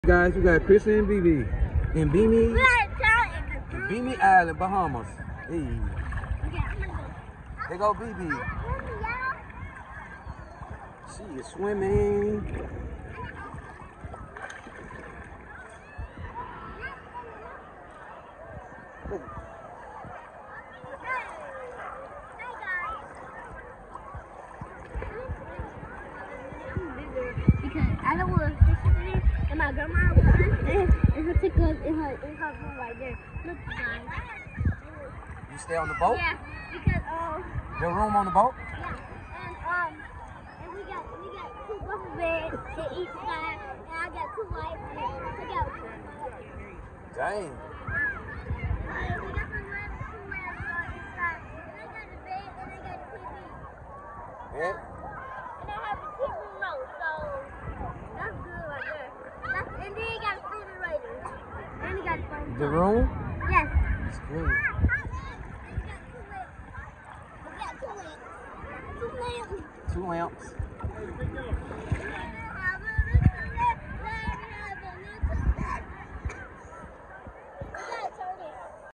Guys, we got Chris and BB in Beanie Island, Bahamas. Hey, there go BB. She is swimming. Because I don't want to fish today, and my grandma was and her tickles in her room right there. Look, guys. You stay on the boat? Yeah, because Your room on the boat? yeah, and we got two bunk beds to each side, and I got two lights together. Dang. And we got some two lamps on each side, and I got a bed and I got a TV. Yeah. And I have a TV remote, so that's good right there. And then you got a refrigerator. And you got a phone. The room? Yes. It's cool. We got two lamps. Two lamps.